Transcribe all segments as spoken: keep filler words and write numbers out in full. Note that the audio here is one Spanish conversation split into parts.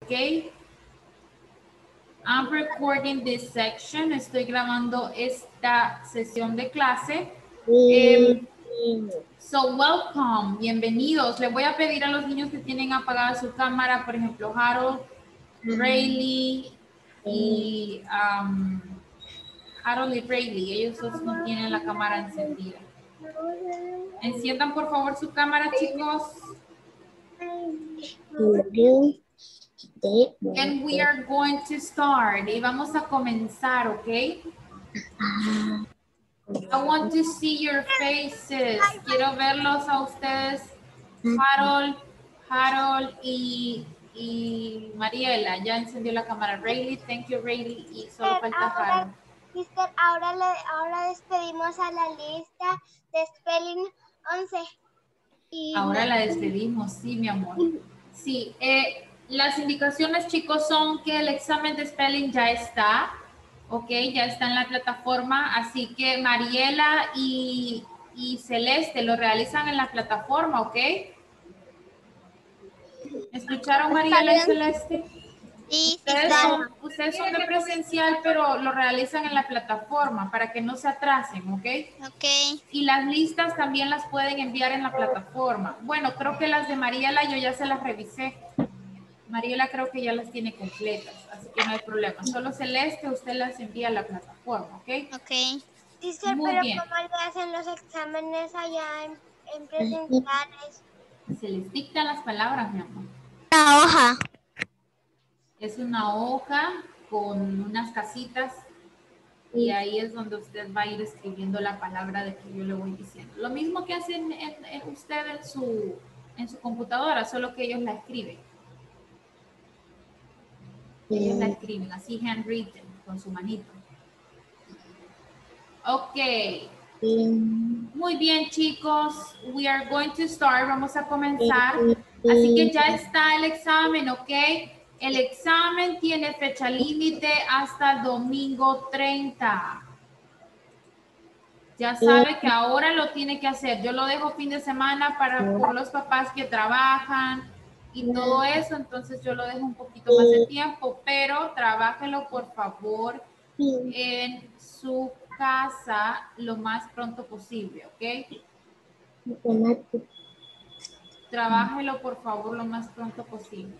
¿ok? I'm recording this section. Estoy grabando esta sesión de clase. Um, so, welcome. Bienvenidos. Le voy a pedir a los niños que tienen apagada su cámara, por ejemplo, Harold, Rayleigh y um, Harold y Rayleigh. Ellos dos no tienen la cámara encendida. Enciendan, por favor, su cámara, chicos. And we are going to start. Y vamos a comenzar, ¿ok? I want to see your faces. Quiero verlos a ustedes, Harold, Harold y, y Mariela. Ya encendió la cámara. Rayleigh, thank you, Rayleigh. Y solo falta Harold. Mister, ahora, le, ahora despedimos a la lista de Spelling once. Y ahora la despedimos, sí, mi amor. Sí, eh, las indicaciones, chicos, son que el examen de Spelling ya está. Ok, ya está en la plataforma, así que Mariela y, y Celeste lo realizan en la plataforma, ¿ok? ¿Escucharon Mariela y Celeste? Sí, Ustedes sí, son, ustedes son de presencial, pero lo realizan en la plataforma para que no se atrasen, ¿ok? Ok. Y las listas también las pueden enviar en la plataforma. Bueno, creo que las de Mariela yo ya se las revisé. Mariela creo que ya las tiene completas, así que no hay problema. Solo Celeste, usted las envía a la plataforma, ¿ok? Ok. Sí, Muy pero bien. ¿cómo le hacen los exámenes allá en, en presenciales? Se les dictan las palabras, mi amor. La hoja. Es una hoja con unas casitas y ahí es donde usted va a ir escribiendo la palabra de que yo le voy diciendo. Lo mismo que hacen en, en usted en su, en su computadora, solo que ellos la escriben. Ellos la escriben así handwritten, con su manito. Ok. Muy bien, chicos. We are going to start. Vamos a comenzar. Así que ya está el examen, ¿ok? El examen tiene fecha límite hasta el domingo treinta. Ya sabe que ahora lo tiene que hacer. Yo lo dejo fin de semana para por los papás que trabajan y todo eso. Entonces yo lo dejo un poquito más de tiempo, pero trabájelo por favor en su casa lo más pronto posible, ¿ok? Trabájelo por favor lo más pronto posible.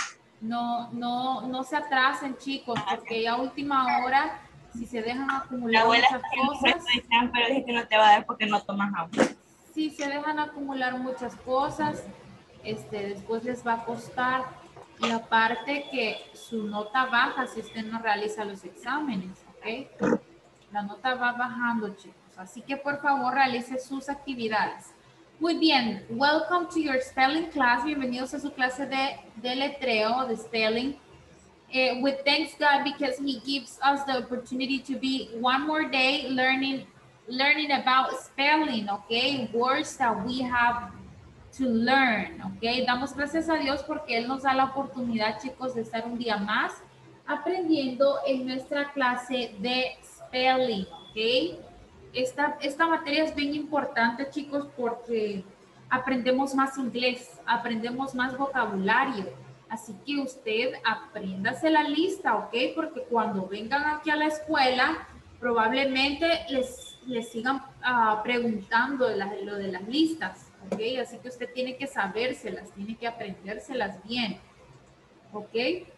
No, no, no se atrasen, chicos, porque ya a última hora, si se dejan acumular muchas cosas, pero dije que no te va a dar porque no tomas agua. si se dejan acumular muchas cosas, este, después les va a costar. Y aparte que su nota baja si usted no realiza los exámenes, ¿ok? La nota va bajando, chicos. Así que por favor realice sus actividades. Muy bien, welcome to your spelling class. Bienvenidos a su clase de, de letreo, de spelling. Uh, with thanks God because He gives us the opportunity to be one more day learning, learning about spelling, okay? Words that we have to learn, okay? Damos gracias a Dios porque Él nos da la oportunidad, chicos, de estar un día más aprendiendo en nuestra clase de spelling, ok. Esta, esta materia es bien importante, chicos, porque aprendemos más inglés, aprendemos más vocabulario. Así que usted apréndase la lista, ¿ok? Porque cuando vengan aquí a la escuela, probablemente les, les sigan uh, preguntando de la, lo de las listas, ¿ok? Así que usted tiene que sabérselas, tiene que aprendérselas bien, ¿ok?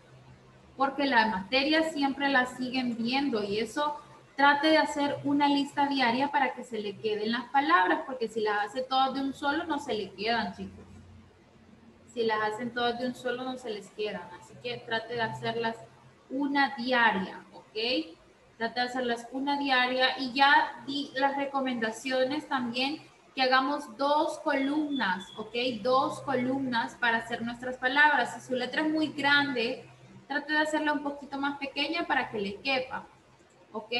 Porque la materia siempre la siguen viendo y eso trate de hacer una lista diaria para que se le queden las palabras, porque si las hace todas de un solo no se le quedan, chicos. Si las hacen todas de un solo no se les quedan, así que trate de hacerlas una diaria, ¿ok? Trate de hacerlas una diaria y ya di las recomendaciones también que hagamos dos columnas, ¿ok? Dos columnas para hacer nuestras palabras. Si su letra es muy grande, trate de hacerla un poquito más pequeña para que le quepa, ¿ok?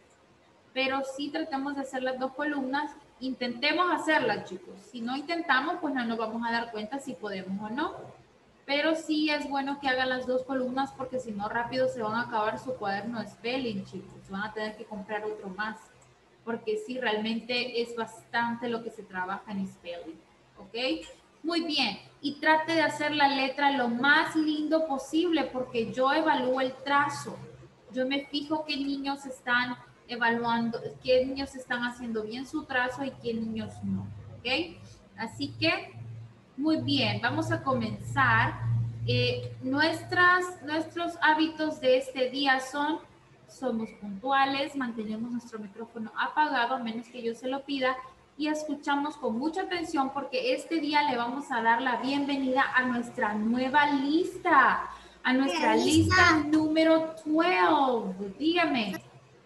Pero sí tratemos de hacer las dos columnas. Intentemos hacerlas, chicos. Si no intentamos, pues no nos vamos a dar cuenta si podemos o no. Pero sí es bueno que hagan las dos columnas porque si no rápido se van a acabar su cuaderno de spelling, chicos. Van a tener que comprar otro más. Porque sí, realmente es bastante lo que se trabaja en spelling, ¿ok? Muy bien. Y trate de hacer la letra lo más lindo posible porque yo evalúo el trazo. Yo me fijo qué niños están evaluando, qué niños están haciendo bien su trazo y qué niños no. ¿Ok? Así que, muy bien. Vamos a comenzar. Eh, nuestras, nuestros hábitos de este día son, somos puntuales, mantenemos nuestro micrófono apagado a menos que yo se lo pida y escuchamos con mucha atención porque este día le vamos a dar la bienvenida a nuestra nueva lista, a nuestra lista número doce. Dígame.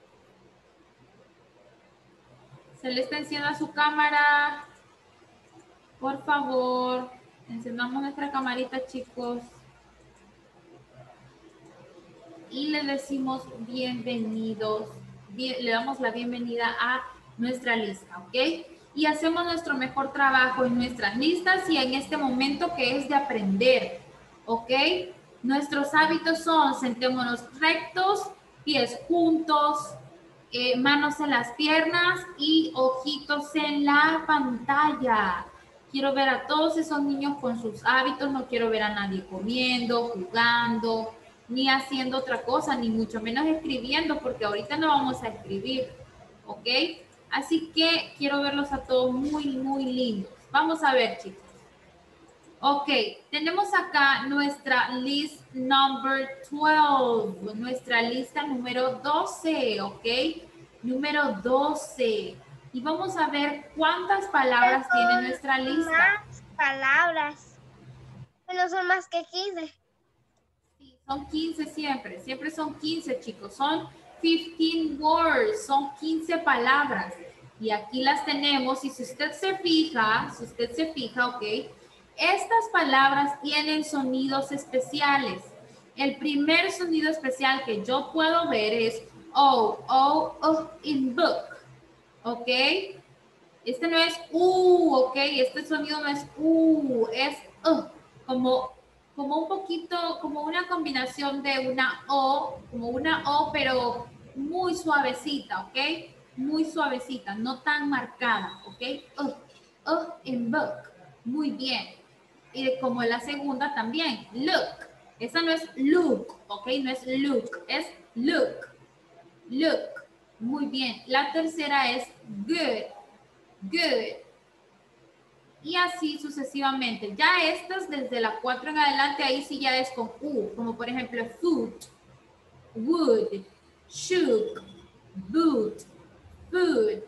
Se le está encienda su cámara. Por favor, encendamos nuestra camarita, chicos. Y le decimos bienvenidos. Bien, le damos la bienvenida a nuestra lista, ¿ok? Y hacemos nuestro mejor trabajo en nuestras listas y en este momento que es de aprender, ¿ok? Nuestros hábitos son sentémonos rectos, pies juntos, eh, manos en las piernas y ojitos en la pantalla. Quiero ver a todos esos niños con sus hábitos, no quiero ver a nadie comiendo, jugando, ni haciendo otra cosa, ni mucho menos escribiendo, porque ahorita no vamos a escribir, ¿ok? Así que quiero verlos a todos muy, muy lindos. Vamos a ver, chicos. Ok, tenemos acá nuestra list number doce, nuestra lista número doce, ¿ok? Número doce. Y vamos a ver cuántas palabras tiene nuestra lista. Más palabras. No son más que quince. Sí, son quince siempre, siempre son quince, chicos. Son quince words, son quince palabras. Y aquí las tenemos, y si usted se fija, si usted se fija, ok, estas palabras tienen sonidos especiales. El primer sonido especial que yo puedo ver es O, O, O, in book, ok. Este no es U, ok, este sonido no es U, es U, como, como un poquito, como una combinación de una O, como una O, pero muy suavecita, ok, muy suavecita, no tan marcada, ok, U, U in book, muy bien. Y como la segunda también, look, esa no es look, ok, no es look, es look, look, muy bien. La tercera es good, good. Y así sucesivamente. Ya estas desde la cuatro en adelante, ahí sí ya es con U, como por ejemplo foot, wood, shook, boot, food,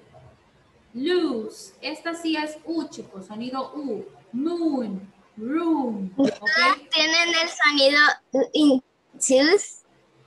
loose. Esta sí es U, chicos, sonido U. Moon, room, ¿ok? Tienen el sonido in tooth.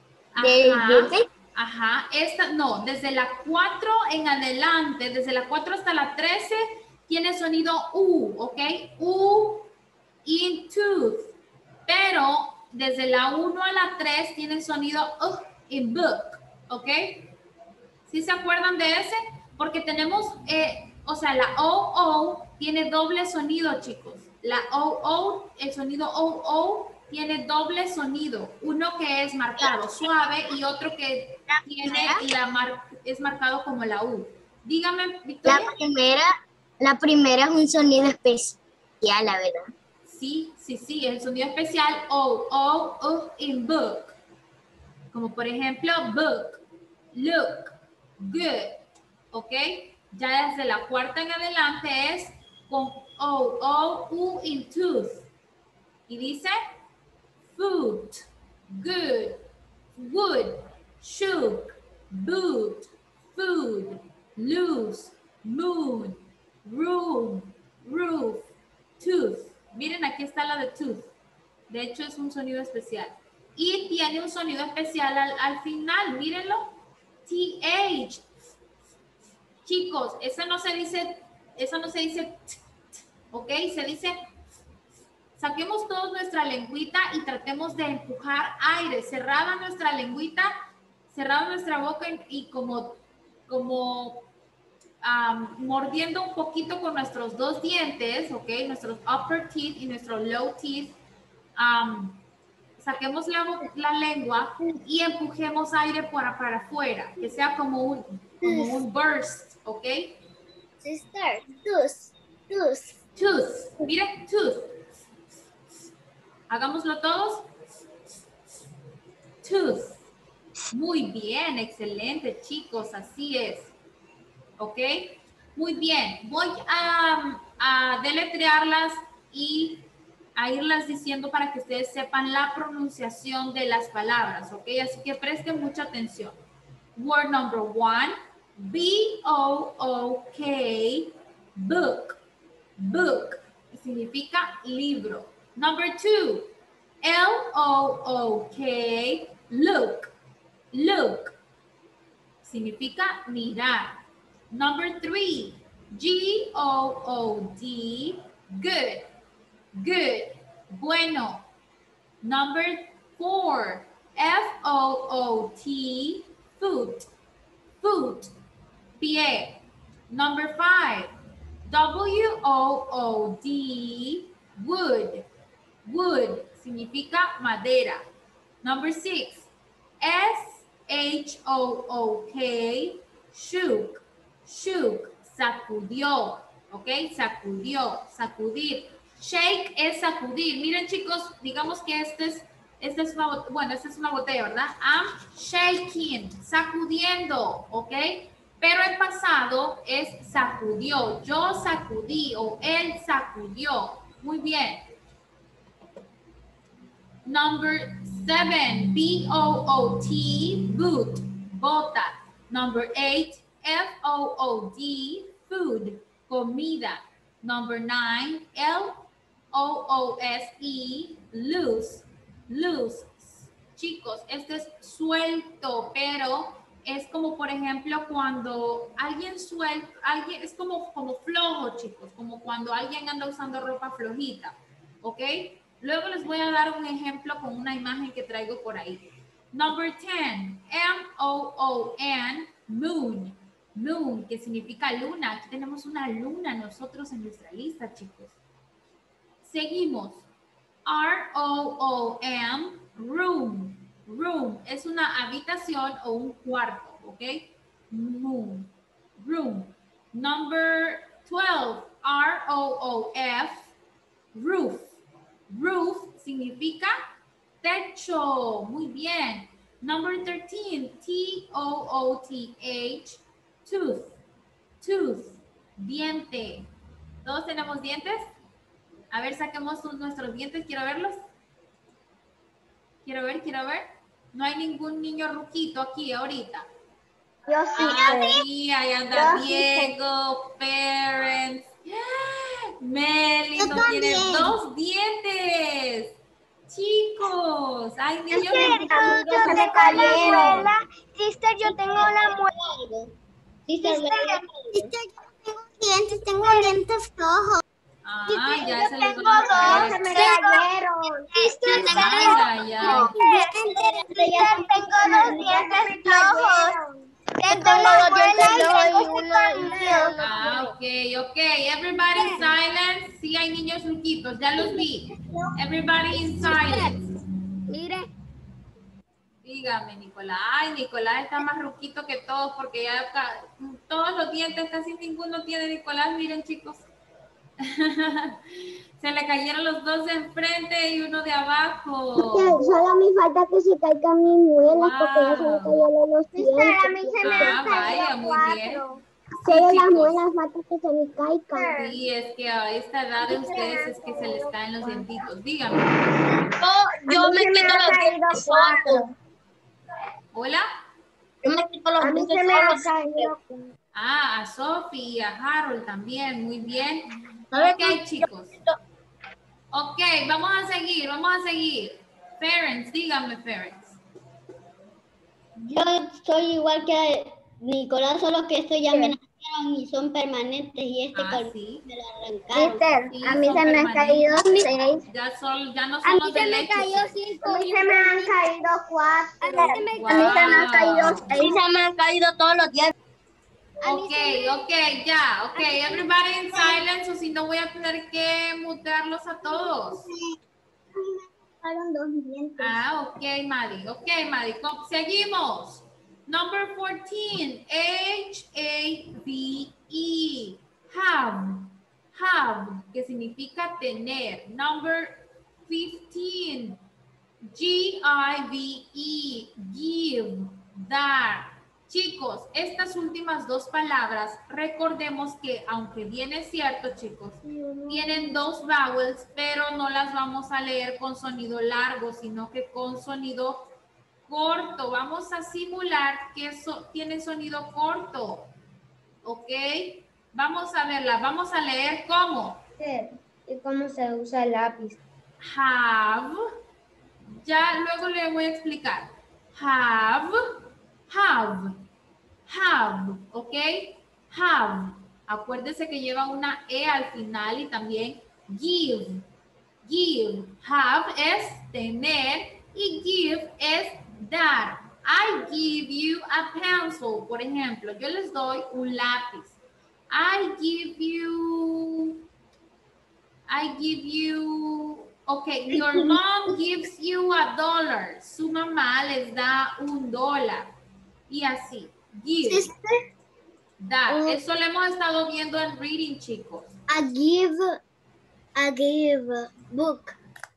Ajá, ajá. Esta, no, desde la cuatro en adelante, desde la cuatro hasta la trece, tiene sonido U, ¿ok? U, in tooth. Pero desde la uno a la tres tiene sonido U, in book, ¿ok? ¿Sí se acuerdan de ese? Porque tenemos, eh, o sea, la O, O tiene doble sonido, chicos. La O, O, el sonido O, O tiene doble sonido. Uno que es marcado suave y otro que tiene la mar, es marcado como la U. Dígame, Victoria. La primera, la primera es un sonido especial, la verdad. Sí, sí, sí, el sonido especial O, O, U in book. Como por ejemplo, book, look, good, ¿ok? Ya desde la cuarta en adelante es con O, O, U in tooth. Y dice food, good, wood, shook, boot, food, loose, moon, room, roof, tooth. Miren, aquí está la de tooth. De hecho, es un sonido especial. Y tiene un sonido especial al, al final, mírenlo. T H. Chicos, eso no se dice, eso no se dice, t, t, ¿ok? Se dice, saquemos todos nuestra lengüita y tratemos de empujar aire. Cerrada nuestra lengüita, cerrada nuestra boca y como, como um, mordiendo un poquito con nuestros dos dientes, ¿ok? Nuestros upper teeth y nuestro low teeth. Um, saquemos la, la lengua y empujemos aire para, para afuera, que sea como un, como un burst, ¿ok? Sister, tooth, tooth. Tooth. Miren, tooth. Hagámoslo todos. Tooth. Muy bien, excelente, chicos, así es. ¿Ok? Muy bien. Voy a, a deletrearlas y a irlas diciendo para que ustedes sepan la pronunciación de las palabras. ¿Ok? Así que presten mucha atención. Word number one. B O O K. Book. Book. Significa libro. Number two. L O O K. Look. Look. Significa mirar. Number three. G O O D. Good. Good. Bueno. Number four. F O O T. Foot. Foot. Pie. Number five. W O O D. Wood. Wood. Significa madera. Number six. S H O O K. Shook. Shook. Sacudió. ¿Ok? Sacudió. Sacudir. Shake es sacudir. Miren, chicos, digamos que este es, este es una, bueno, esta es una botella, ¿verdad? I'm shaking. Sacudiendo. ¿Ok? Pero el pasado es sacudió. Yo sacudí o él sacudió. Muy bien. Number seven, B O O T, boot, bota. Number eight, F O O D, food, comida. Number nine, L O O S E, loose, loose. Chicos, este es suelto, pero es como, por ejemplo, cuando alguien suelta, alguien, es como, como flojo, chicos, como cuando alguien anda usando ropa flojita, ¿ok? Luego les voy a dar un ejemplo con una imagen que traigo por ahí. Number ten, M O O N, moon, moon, que significa luna. Aquí tenemos una luna nosotros en nuestra lista, chicos. Seguimos. R O O M, room, room, es una habitación o un cuarto, ¿ok? Moon, room. Number twelve, R O O F, roof. Roof significa techo. Muy bien. Number thirteen, T O O T H, tooth. Tooth, diente. ¿Todos tenemos dientes? A ver, saquemos nuestros dientes. Quiero verlos. Quiero ver, quiero ver. No hay ningún niño ruquito aquí ahorita. Yo sí. Ah, sí, ahí anda Yo sí Diego, Parents. Meli Yo no tiene también. dos dientes. Chicos, hay niños Sister, ruquitos. yo, yo Se tengo cayeron. la muela. Sister, yo tengo la muela. Sister, sister, yo tengo dientes, tengo dientes flojos. Ah, ya yo se los tengo van a dos, caer. se me cayeron. Sister, Ay, ay, ay. Sister, tengo dos dientes flojos. Tengo la muela y tengo este colmillo. Ah, ok, ok. Everybody in silence. Sí, hay niños ruquitos, ya los vi. Everybody in silence. Mire. Dígame, Nicolás. Ay, Nicolás está más ruquito que todos porque ya ca- todos los dientes, casi ninguno tiene Nicolás. Miren, chicos. Se le cayeron los dos de enfrente y uno de abajo. Solo me falta que se caigan mis muelas Wow. porque ya se me cayeron los dientes. A mí se me Ah, han vaya, caído muy bien. cuatro. Sí, Solo las chicos. muelas falta que se me caigan. Sí, es que a esta edad de ustedes es que se les caen los dientitos. Dígame. Yo me quito los dientes solos. Hola. Yo me quito los A mí dientes se me han solos. caído cuatro. Ah, a Sophie y a Harold también. Muy bien. ¿Sabes Ok, qué? chicos. Ok, vamos a seguir, vamos a seguir. Parents, díganme, parents. Yo soy igual que Nicolás, solo que estos ya me nacieron y son permanentes y este Ah, colmillo sí. me lo arrancaron. Sister, Sí, a mí son se me han caído permanentes. seis. Ya, son, ya no A son mí los de se me leche. cayó chicos. cinco. A mí se me han caído cuatro. A mí se me, Wow. a mí se me han caído A seis. mí se me han caído todos los dientes. Ok, ok, ya, ok. Everybody in silence, o si no voy a tener que mutearlos a todos. Fueron dos dientes. Ah, ok, Maddie. Ok, Maddie. Com- Seguimos. Number fourteen. H A V E. Have. have, que significa tener. Number fifteen. G I V E, give, dar. Chicos, estas últimas dos palabras, recordemos que, aunque bien es cierto, chicos, tienen dos vowels, pero no las vamos a leer con sonido largo, sino que con sonido corto. Vamos a simular que eso tiene sonido corto. ¿Ok? Vamos a verla. Vamos a leer cómo. ¿Y cómo se usa el lápiz? Have. Ya luego le voy a explicar. Have, have, have, ¿ok? Have. Acuérdese que lleva una E al final y también give, give. Have es tener y give es dar. I give you a pencil, por ejemplo. Yo les doy un lápiz. I give you, I give you... Okay, your mom gives you a dollar. Su mamá les da un dólar. Y así. Give. Sister, Dar. Oh. Eso lo hemos estado viendo en reading, chicos. I give, I give book.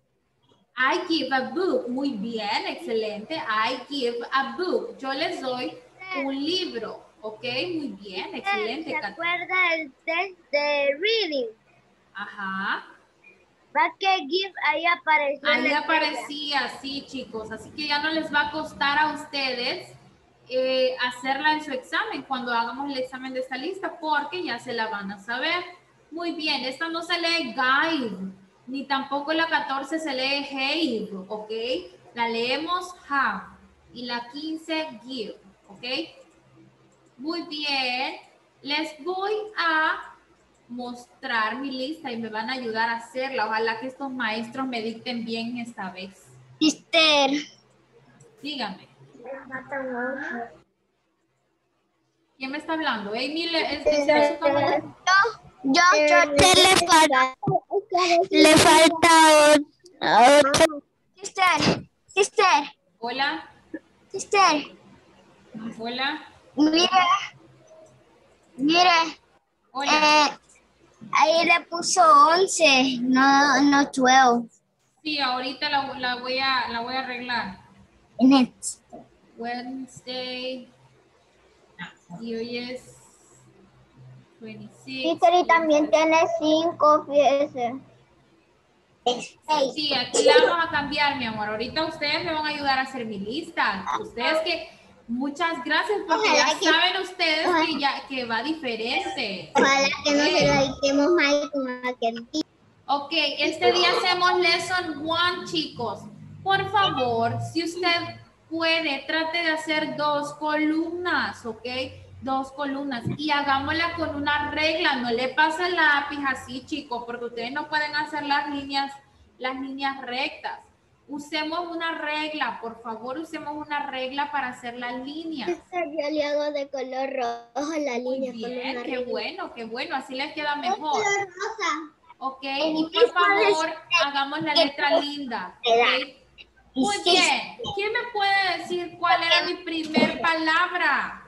I give a book. Muy bien, excelente. I give a book. Yo les doy un libro. Ok, muy bien, excelente. ¿Se Kat- acuerda el test de reading? Ajá. Va que give ahí apareció. Ahí la aparecía, sí, chicos. Así que ya no les va a costar a ustedes eh, hacerla en su examen cuando hagamos el examen de esta lista, porque ya se la van a saber. Muy bien, esta no se lee guide, ni tampoco la catorce se lee have, ¿ok? La leemos have y la quince give, ¿ok? Muy bien, les voy a mostrar mi lista y me van a ayudar a hacerla. Ojalá que estos maestros me dicten bien esta vez. Sister. Dígame. ¿Quién me está hablando? Amy, ¿le, es, es su cámara? Yo, yo, le falta, le falta otro. Sister, sister, Hola, sister, hola, mire, mire, hola. eh, ahí le puso once, no, no doce. Sí, ahorita la, la voy a, la voy a arreglar. Next. Wednesday. Y hoy es veintiséis. Sister, y también tiene cinco, fíjese. Sí, aquí la vamos a cambiar, mi amor. Ahorita ustedes me van a ayudar a hacer mi lista. Ustedes que, muchas gracias porque Ojalá ya que- saben ustedes que ya que va diferente. Ojalá que no se Ok. lo dictemos mal como aquel día. Ok, este día hacemos lesson one, chicos. Por favor, si usted puede, trate de hacer dos columnas, ¿ok? Dos columnas y hagámosla con una regla. No le pase el lápiz así, chicos, porque ustedes no pueden hacer las líneas, las líneas rectas. Usemos una regla, por favor, usemos una regla para hacer las líneas. Yo le hago de color rojo la Muy línea. con bien, una qué regla. bueno, qué bueno, así les queda mejor. Color rosa. Ok, El y por mismo favor, es- hagamos la letra linda. Ok. Muy Sí. bien. ¿Quién me puede decir cuál era mi primer palabra?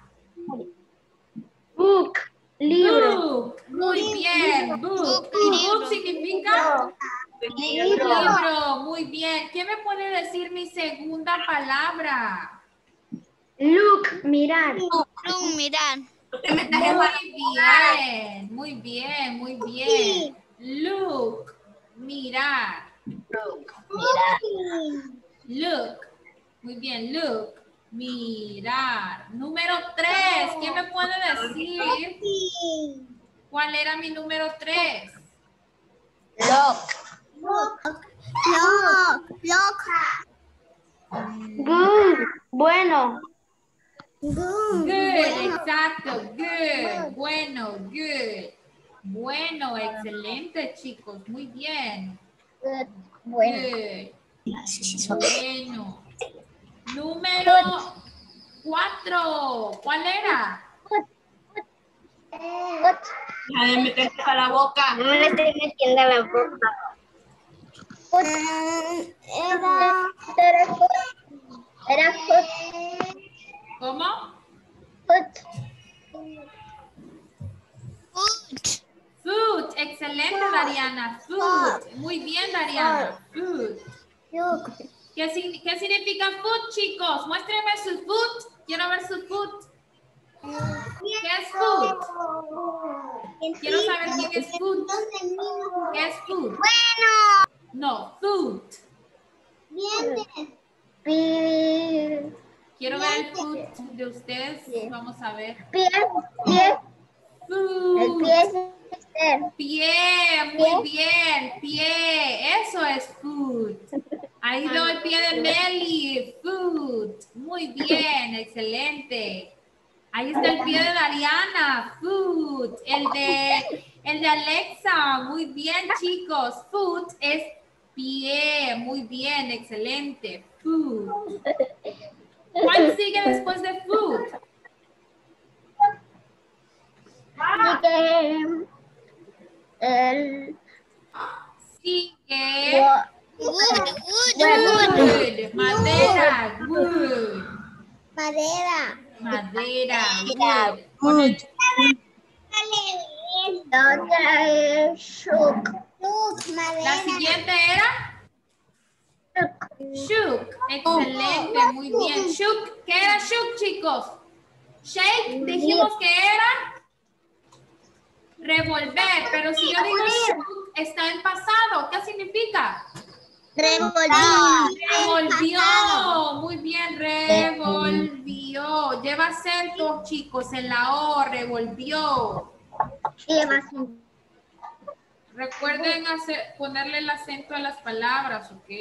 Book, libro. Book. Muy bien. Book. Book significa Libro. libro. Muy bien. ¿Quién me puede decir mi segunda palabra? Look, mirar. mirar. Muy bien. Muy bien. Muy bien. Look. Mirar. Look. Muy bien. Look. Mirar. Número tres. ¿Quién me puede decir cuál era mi número tres? Look. Look. Look. Good. Bueno. Good. Good, exacto, good, bueno, good. Bueno, excelente, chicos, muy bien. Good. Good. Bueno. Número cuatro, ¿cuál era? Deja de meterte para la boca. No me le estoy metiendo a la boca. Era, era foot. Era foot. ¿Cómo? Foot. Foot. Food. Excelente, Dariana. Food. Muy bien, Dariana. Food. ¿Qué, sign- ¿Qué significa food, chicos? Muéstrenme su food. Quiero ver su food. ¿Qué es food? Quiero saber quién es food. ¿Qué es food? Bueno. No, food. Bien. Quiero ver el food de ustedes. Vamos a ver. Pie, pie. El Food. pie es este. Pie, muy bien. Pie. Eso es food. Ahí veo el pie de Meli. Food. Muy bien, excelente. Ahí está el pie de Dariana. Food. El de, el de Alexa. Muy bien, chicos. Food es pie. Muy bien, excelente. Food. ¿Cuál sigue después de food? El Sigue. wood. Wood. Madera. Wood. Madera. Madera. Wood. Wood. La otra es shook. Madera. La siguiente era shook. Excelente, muy bien. Shook. ¿Qué era shook, chicos? Shake, dijimos que era revolver, pero si yo digo shook, está en pasado. ¿Qué significa? Revolvió. Muy bien, revolvió. Lleva acento, chicos, en la O, revolvió. Recuerden hacer, ponerle el acento a las palabras, ¿ok?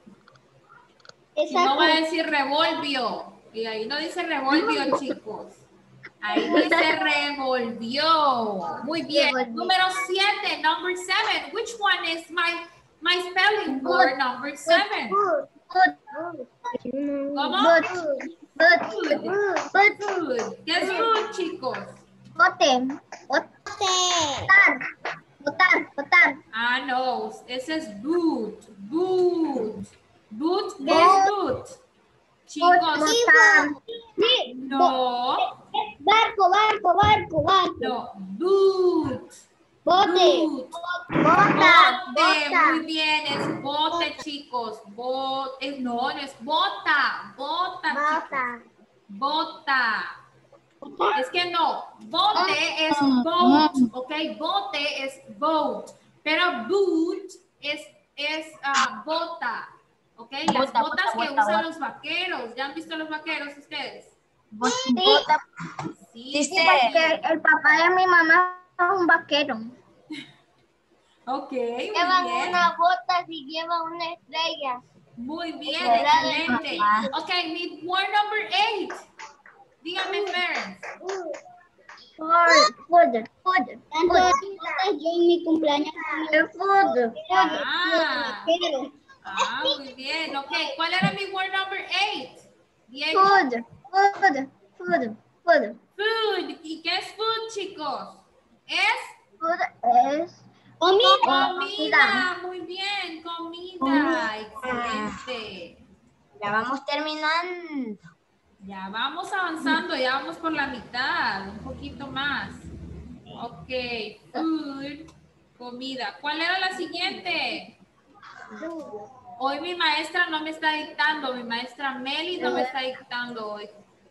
Si no va a decir revolvió. Y ahí no dice revolvió, chicos. Ahí dice revolvió. Muy bien. Número siete, number seven. Which one is my, my spelling for number seven? ¿Cómo? Food. Food. ¿Qué es food, chicos? Bote. Bote. Botar. Botar. Ah, no. Ese es boot. Boot. Boot. ¿Qué es boot? Chicos. No. Barco, barco, barco, barco. No. Boot. Bote. Boot. Bota. Bote. Muy bien. Es bote, chicos. Bote. No, no es bota. Bota, chicos. Bota. Es que no, bote es boat, ¿ok? Bote es boat, pero boot es, es uh, bota, ¿ok? Las Bota, botas bota, que bota, usan bota. los vaqueros. ¿Ya han visto los vaqueros ustedes? Bota. Sí. Dice, Porque el papá de mi mamá es un vaquero. Ok, muy llevan bien. una bota y lleva una estrella. Muy bien, Era de excelente. papá. Ok, need word number eight. Díganme, Ferns. Food. Food. Food. Tanto yo en mi cumpleaños. Food. Ah, Pero ah, muy bien. Ok, ¿cuál era mi word number eight? Diego. Food. Food. Food. Food. Food. ¿Y qué es food, chicos? Es Food es comida. comida. Muy bien, comida. Excelente. Ya vamos terminando. Ya vamos avanzando, ya vamos por la mitad, un poquito más. Ok, food, comida. ¿Cuál era la siguiente? Hoy mi maestra no me está dictando, mi maestra Meli no me está dictando hoy.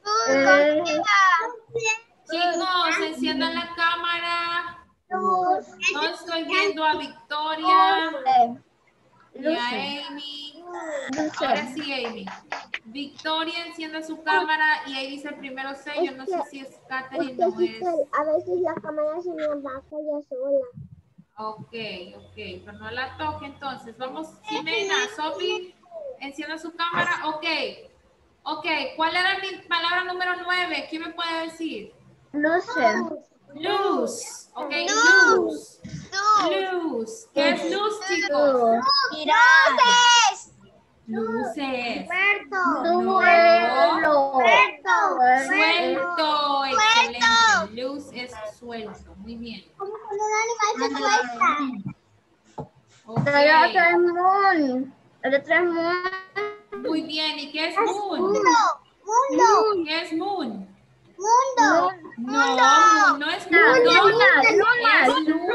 Chicos, enciendan la cámara. No estoy viendo a Victoria y a Amy. Ahora sí, Amy. Victoria encienda su cámara y ahí dice el primero sello. No sé si es Catherine o es. A veces la cámara se me baja ya sola. Ok, ok, pero no la toque entonces. Vamos, Ximena, Sophie, encienda su cámara. Ok, ok. ¿Cuál era mi palabra número nueve? ¿Quién me puede decir? No sé. Luz. Ok, luz. Luz. ¿Qué es luz, chicos? Luces. Luces. Suelo. Suelto. Excelente. Luz es suelto. Muy bien. Como cuando un animal se suelta. Ok. El otro es moon. El otro es moon. Muy bien. ¿Y qué es moon? Mundo. ¿Qué es moon? Mundo. No, moon no es Luna, mundo. luna, luna. Es luna.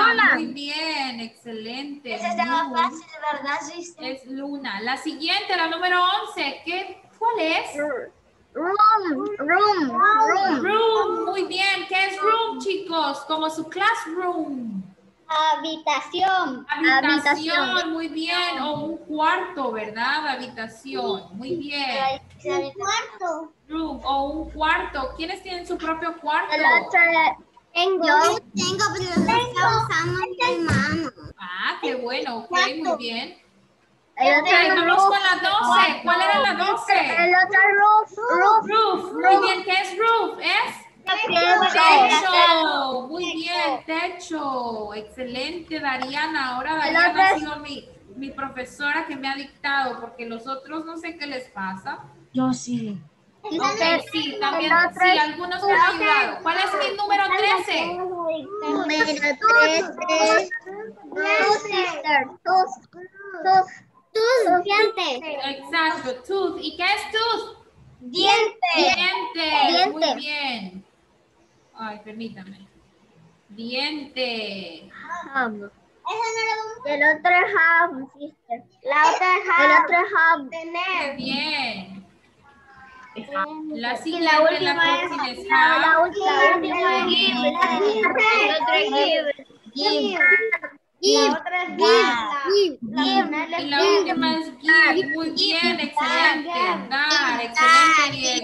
Luna, muy bien, excelente. Esa estaba Muy- fácil, ¿verdad, sister? Es Luna. La siguiente, la número once, ¿qué, ¿cuál es? Room, room, room. Room, muy bien. ¿Qué es room, chicos? Como su classroom. Habitación. Habitación, Habitación. muy bien. O un cuarto, ¿verdad? Habitación, muy bien. Un cuarto. Room o un cuarto. ¿Quiénes tienen su propio cuarto? El otro tengo. Yo tengo, pero lo está usando mi hermano. Ah, qué bueno, ok, muy bien. El Ok, otro vamos con la doce. ¿Cuál era la doce? El otro roof, roof. Roof, muy bien. ¿Qué es roof? ¿Es? Techo, muy bien, techo, excelente, Dariana. Ahora Dariana ha sido mi, mi profesora que me ha dictado, porque los otros no sé qué les pasa. Yo sí. Ok, sí, también, sí, algunos me han ayudado. ¿Cuál es mi número trece? Número trece. Two sister. Two. Two. Two dientes. Exacto, tooth. ¿Y qué es tooth? Diente. Dientes, muy Diente. bien. Ay, permítame. Diente. Hub. El otro es hub, sister. La otra es hub. El otro es hub. Muy bien. La Y siguiente, la la última es próxima es la, la hub. última es give. El otro es give. Give. La otra es give. La final Y es la give. última es give. Muy bien, excelente. Dar, excelente, Diego.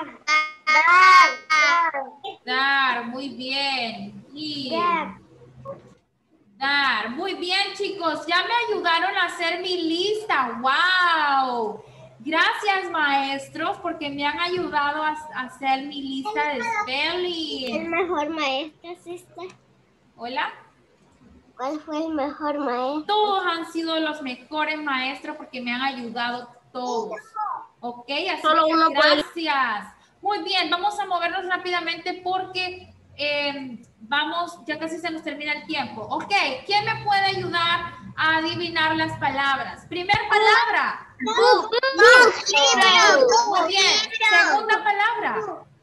Dar, muy bien. Give. Dar. Muy bien, chicos. Ya me ayudaron a hacer mi lista. ¡Wow! Gracias, maestros, porque me han ayudado a, a hacer mi lista de El spelling. mejor maestro, sister. Hola. ¿Cuál fue el mejor maestro? Todos han sido los mejores maestros porque me han ayudado todos. ¿Ok? Así Solo que uno puede- gracias. Muy bien, vamos a movernos rápidamente porque eh, vamos, ya casi se nos termina el tiempo. Ok, ¿quién me puede ayudar a adivinar las palabras? Primer palabra. Book. Muy bien. Segunda palabra.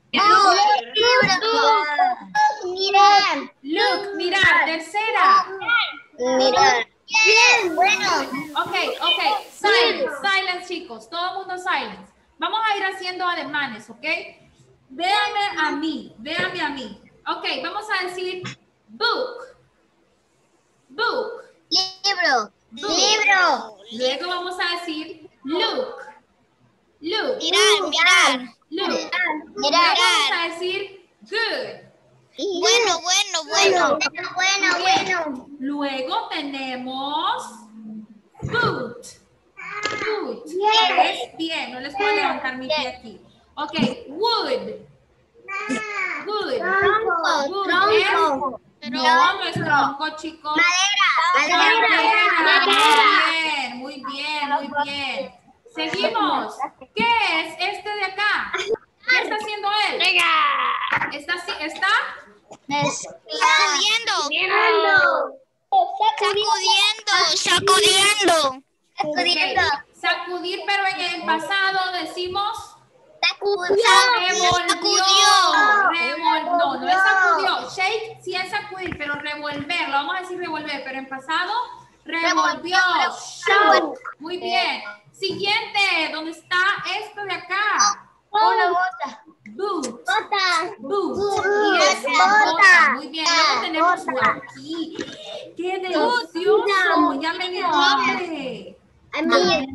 Mirar. Look, mirar. Tercera. Mirar. Bien, bueno. Ok, ok. Silence, silence, chicos. Todo el mundo silence. Vamos a ir haciendo ademanes, ¿ok? Véame a mí, véame a mí. Ok, vamos a decir book. Book. Libro. Book. Libro. Luego vamos a decir look. Look. Mirar, mirar. Look. Mirar. Luego vamos a decir good. Bueno, bueno, bueno. Bueno, bueno. Luego tenemos boot. Boot. Bien. Es bien, no les puedo levantar mi pie aquí. Ok, wood. Wood. Tronco, Wood tronco. es- No, no es tronco, chicos. Madera. Madera. Madera. Muy bien, muy bien, muy bien. Seguimos. ¿Qué es este de acá? ¿Qué está haciendo él? ¿Está, así- está? Sacudiendo. Sacudiendo. Sacudiendo. Sacudiendo. Ok. Sacudir, pero en el pasado decimos Sacudió. revolvió. Revol- no, no es sacudió. Shake sí es sacudir, pero revolver. Lo vamos a decir revolver, pero en pasado revolvió. Shook. Muy bien. Siguiente, ¿dónde está esto de acá? Una bota. Boot. Bota. Boot. Y es Bota. bota. Muy bien. Luego tenemos aquí. ¡Qué delicioso! Ya me dio hambre. Muy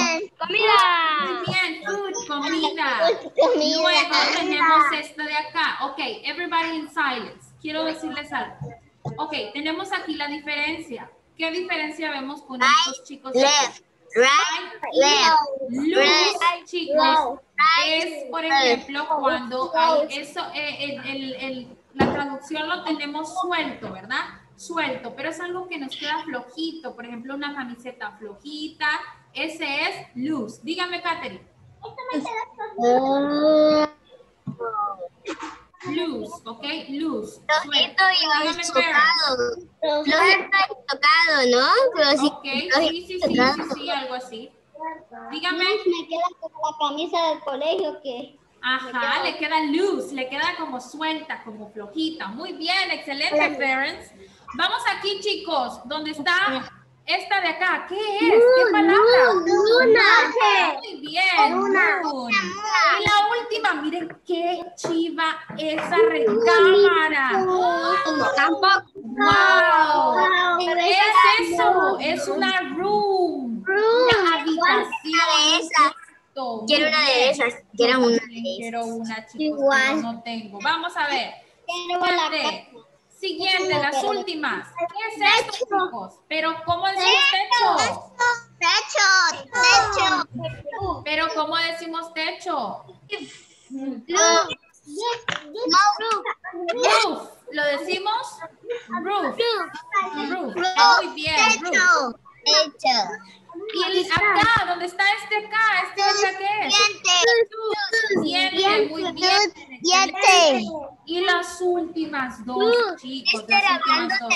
bien, food, comida. Luego tenemos esto de acá. Ok, everybody in silence. Quiero decirles algo. Ok, tenemos aquí la diferencia. ¿Qué diferencia vemos con estos chicos? Left, right, left, Loose, chicos, es, por ejemplo, cuando hay eso, eh, el, el, el, la traducción lo tenemos suelto, ¿verdad? Suelto, pero es algo que nos queda flojito. Por ejemplo, una camiseta flojita. Ese es loose. Dígame, Katherine. Loose, ¿ok? Loose. Flojito y Dígame, Farrah. tocado. Flojito y tocado, ¿no? Ok, sí, sí, sí, sí, sí, algo así. Dígame. Me queda como la camisa del colegio que Ajá, le queda loose, le queda como suelta, como flojita. Muy bien, excelente, parents. Vamos aquí, chicos, donde está esta de acá. ¿Qué es? ¿Qué palabra? Luna. Muy bien, Luna. moon. Y la última, miren qué chiva esa recámara. ¡Wow! ¿Qué es eso? Es una room. Una habitación. Muy Quiero una de bien. esas. Quiero una de Quiero esas. una, chicos, Igual. pero no tengo. Vamos a ver. Siguiente. Siguiente, las últimas. ¿Qué es esto, chicos? Pero, ¿cómo decimos techo? Techo. Techo. Pero, ¿cómo decimos techo? Roof. ¿Lo decimos? Roof. Roof. Muy bien, roof. Techo. Y acá, ¿dónde está este acá? ¿Este de acá qué es? Diente, muy bien. Diente. Y las últimas dos, chicos, las últimas dos.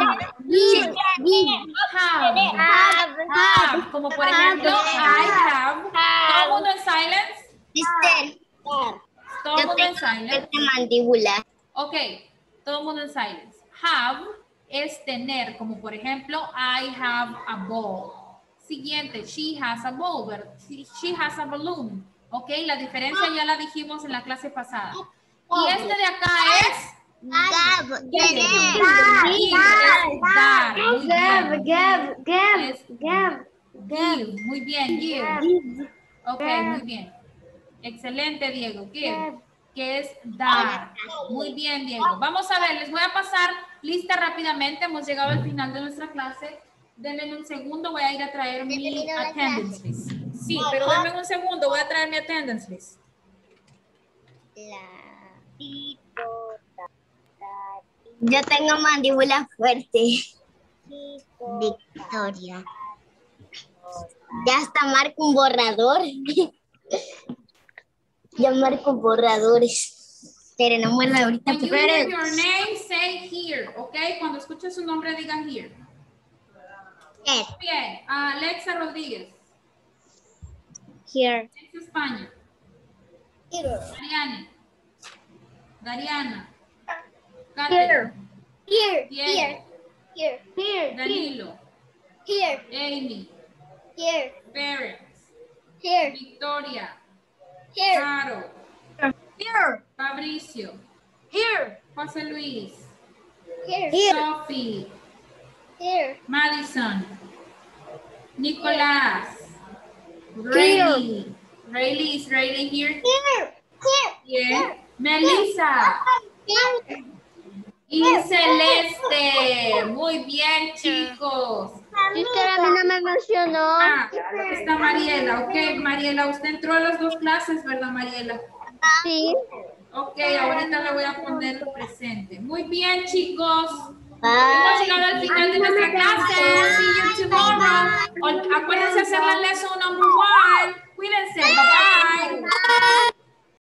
Have. Have. Como por ejemplo, I have. Todo el mundo en silence. Mister. Todo el mundo en silence. Mandíbula. Ok, todo el mundo en silence. Have es tener, como por ejemplo, I have a ball. Siguiente, she has a ball, pero she has a balloon. Ok, la diferencia ya la dijimos en la clase pasada. Y este de acá es Gab. give. Give es dar. Muy bien. Gab. Gab. Es give. Muy bien, give. Ok, muy bien. Excelente, Diego. Give, que es dar. Muy bien, Diego. Vamos a ver, les voy a pasar lista rápidamente. Hemos llegado al final de nuestra clase. Denme un segundo, voy a ir a traer mi attendance list. Sí, pero denme un segundo, voy a traer mi attendance list. Yo tengo mandíbula fuerte. Victoria. Ya hasta marco un borrador. Ya marco borradores. Pero no muero ahorita. When you hear your name, say here, ¿ok? Cuando escuche su nombre, diga here. Yes. Bien, Alexa Rodríguez. Here. Alexa España. Mariana. Dariana. Here. Here. Here. Here. Here. Danilo. Here. Amy. Here. Parents. Here. Victoria. Here. Caro. Here. Fabricio. Here. José Luis. Here. Sophie. Here. Madison. Nicolás. Rayleigh. Rayleigh, is Rayleigh here? Here. Here. Here. Melissa. Here. Y Celeste. Muy bien, chicos. Sister, a mí no me emocionó. Ah, está Mariela. Ok, Mariela, usted entró a las dos clases, ¿verdad, Mariela? Sí. Ok, ahorita le voy a poner presente. Muy bien, chicos. Bye. Hemos llegado al final de nuestra clase. See you tomorrow. Acuérdense hacer la lesson number one. Cuídense. Bye bye.